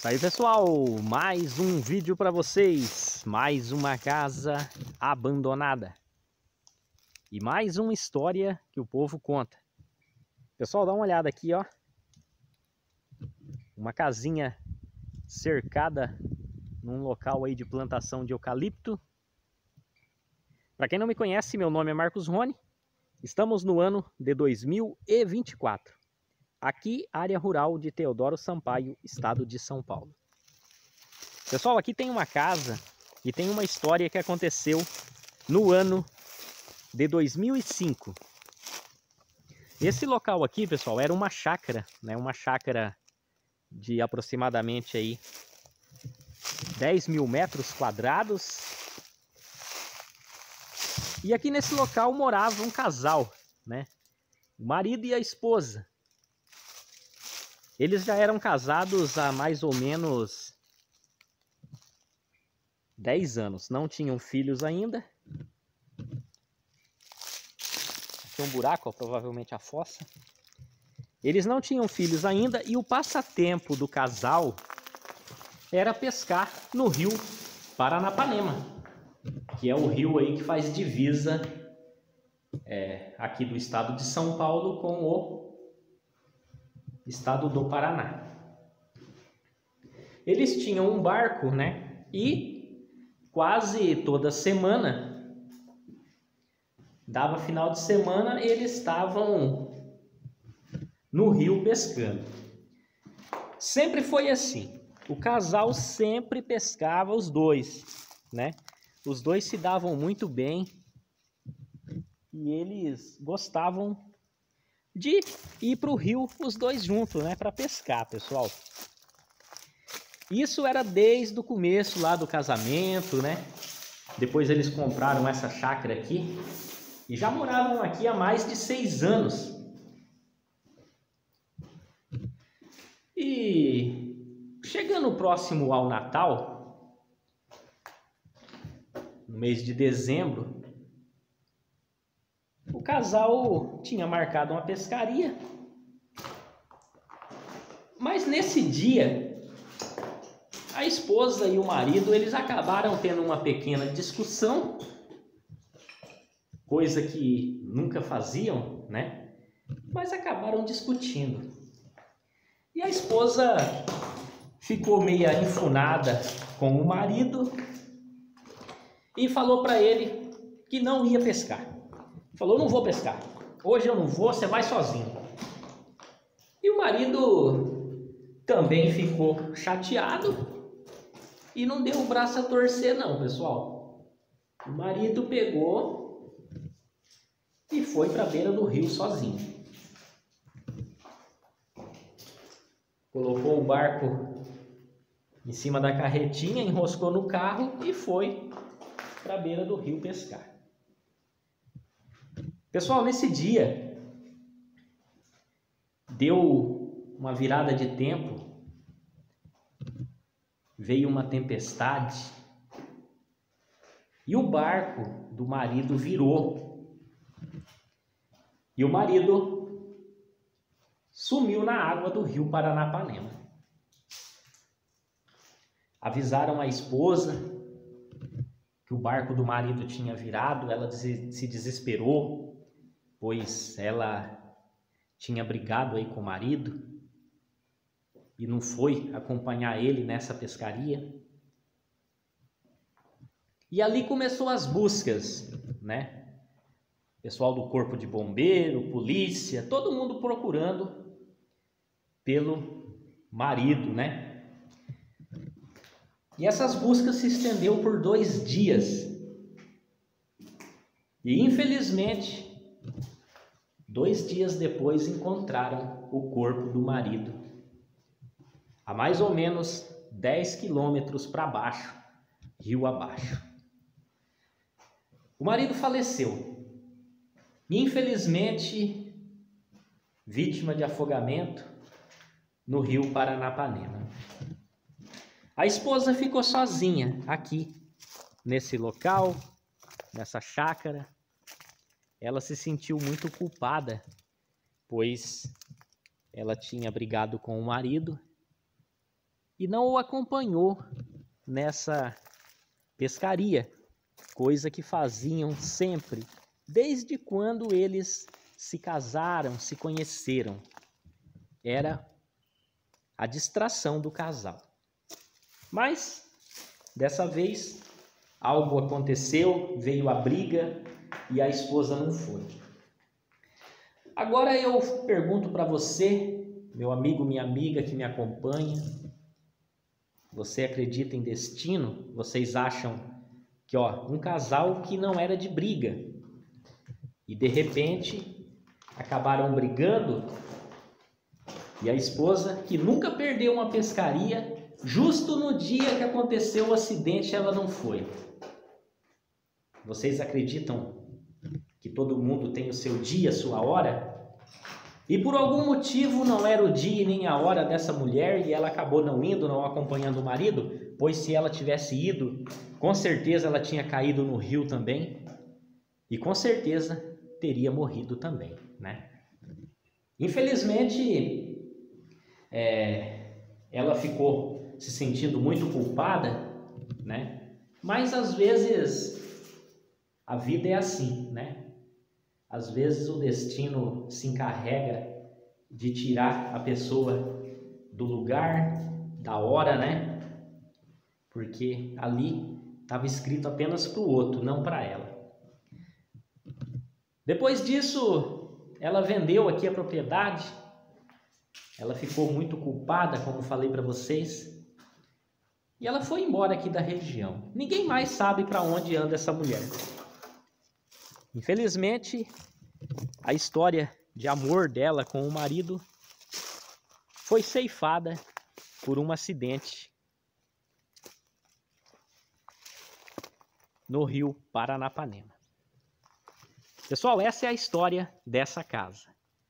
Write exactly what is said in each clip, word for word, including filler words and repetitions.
Isso aí, pessoal, mais um vídeo para vocês, mais uma casa abandonada e mais uma história que o povo conta. Pessoal, dá uma olhada aqui, ó, uma casinha cercada num local aí de plantação de eucalipto. Para quem não me conhece, meu nome é Marcos Rony, estamos no ano de dois mil e vinte e quatro, aqui área rural de Teodoro Sampaio, estado de São Paulo. Pessoal, aqui tem uma casa e tem uma história que aconteceu no ano de dois mil e cinco. Esse local aqui, pessoal, era uma chácara, né? Uma chácara de aproximadamente aí dez mil metros quadrados. E aqui nesse local morava um casal, né? O marido e a esposa. Eles já eram casados há mais ou menos dez anos, não tinham filhos ainda. Aqui é um buraco, ó, provavelmente a fossa. Eles não tinham filhos ainda e o passatempo do casal era pescar no rio Paranapanema, que é o rio aí que faz divisa é, aqui do estado de São Paulo com o estado do Paraná. Eles tinham um barco, né? E quase toda semana, dava final de semana, eles estavam no rio pescando. Sempre foi assim. O casal sempre pescava os dois, né? Os dois se davam muito bem e eles gostavam de ir para o rio os dois juntos, né? Para pescar, pessoal. Isso era desde o começo lá do casamento, né? Depois eles compraram essa chácara aqui e já moravam aqui há mais de seis anos. E chegando próximo ao Natal, no mês de dezembro, o casal tinha marcado uma pescaria. Mas nesse dia, a esposa e o marido, eles acabaram tendo uma pequena discussão, coisa que nunca faziam, né? Mas acabaram discutindo. E a esposa ficou meia enfunada com o marido e falou para ele que não ia pescar. Falou, não vou pescar. Hoje eu não vou, você vai sozinho. E o marido também ficou chateado e não deu o braço a torcer não, pessoal. O marido pegou e foi para a beira do rio sozinho. Colocou o barco em cima da carretinha, enroscou no carro e foi para a beira do rio pescar. Pessoal, nesse dia deu uma virada de tempo. Veio uma tempestade e o barco do marido virou. E o marido sumiu na água do rio Paranapanema. Avisaram a esposa que o barco do marido tinha virado. Ela se desesperou, pois ela tinha brigado aí com o marido e não foi acompanhar ele nessa pescaria. E ali começou as buscas, né? Pessoal do corpo de bombeiro, polícia, todo mundo procurando pelo marido, né? E essas buscas se estendeu por dois dias. E infelizmente, dois dias depois encontraram o corpo do marido a mais ou menos dez quilômetros para baixo, rio abaixo. O marido faleceu, infelizmente vítima de afogamento no rio Paranapanema. A esposa ficou sozinha aqui, nesse local, nessa chácara. Ela se sentiu muito culpada, pois ela tinha brigado com o marido e não o acompanhou nessa pescaria, coisa que faziam sempre, desde quando eles se casaram, se conheceram. Era a distração do casal. Mas, dessa vez, algo aconteceu, veio a briga e a esposa não foi. Agora eu pergunto para você, meu amigo, minha amiga que me acompanha, você acredita em destino? Vocês acham que, ó, um casal que não era de briga e de repente acabaram brigando, e a esposa, que nunca perdeu uma pescaria, justo no dia que aconteceu o acidente ela não foi. Vocês acreditam que todo mundo tem o seu dia, a sua hora? E por algum motivo não era o dia e nem a hora dessa mulher e ela acabou não indo, não acompanhando o marido? Pois se ela tivesse ido, com certeza ela tinha caído no rio também e com certeza teria morrido também, né? Infelizmente, é, ela ficou se sentindo muito culpada, né? Mas às vezes a vida é assim, né? Às vezes o destino se encarrega de tirar a pessoa do lugar, da hora, né? Porque ali estava escrito apenas para o outro, não para ela. Depois disso, ela vendeu aqui a propriedade. Ela ficou muito culpada, como falei para vocês. E ela foi embora aqui da região. Ninguém mais sabe para onde anda essa mulher. Infelizmente, a história de amor dela com o marido foi ceifada por um acidente no rio Paranapanema. Pessoal, essa é a história dessa casa.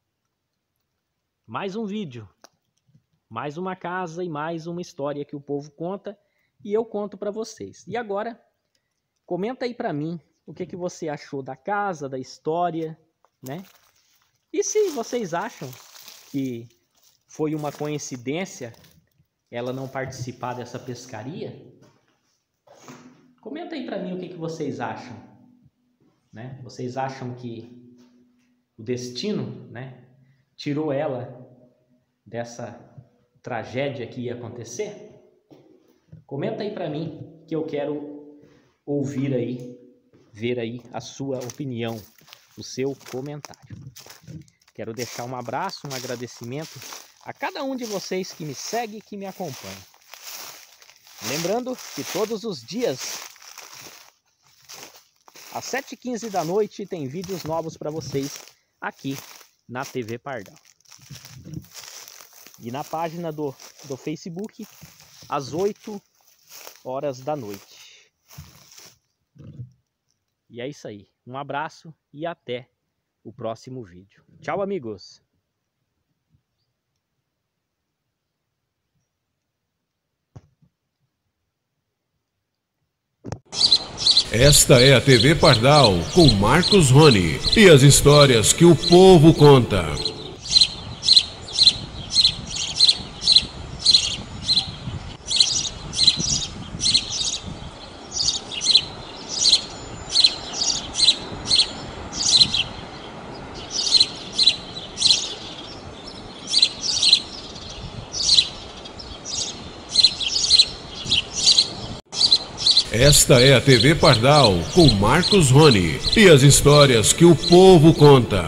Mais um vídeo, mais uma casa e mais uma história que o povo conta e eu conto para vocês. E agora, comenta aí para mim o que, que você achou da casa, da história, né? E se vocês acham que foi uma coincidência ela não participar dessa pescaria, comenta aí para mim o que, que vocês acham, né? Vocês acham que o destino, né, tirou ela dessa tragédia que ia acontecer? Comenta aí para mim que eu quero ouvir aí, ver aí a sua opinião, o seu comentário. Quero deixar um abraço, um agradecimento a cada um de vocês que me segue e que me acompanha. Lembrando que todos os dias, às sete e quinze da noite, tem vídeos novos para vocês aqui na T V Pardal. E na página do, do Facebook, às oito horas da noite. E é isso aí. Um abraço e até o próximo vídeo. Tchau, amigos! Esta é a T V Pardal com Marcos Rony e as histórias que o povo conta. Esta é a T V Pardal com Marcos Rony e as histórias que o povo conta.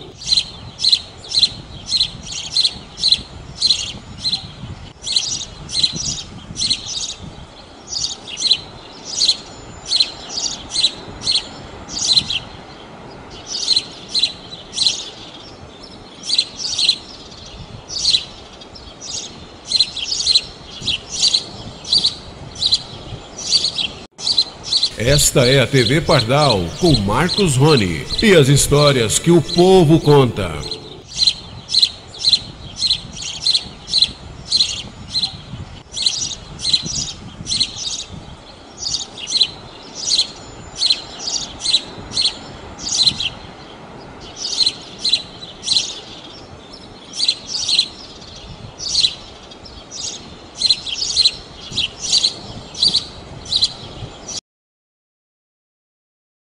Esta é a T V Pardal com Marcos Rony e as histórias que o povo conta.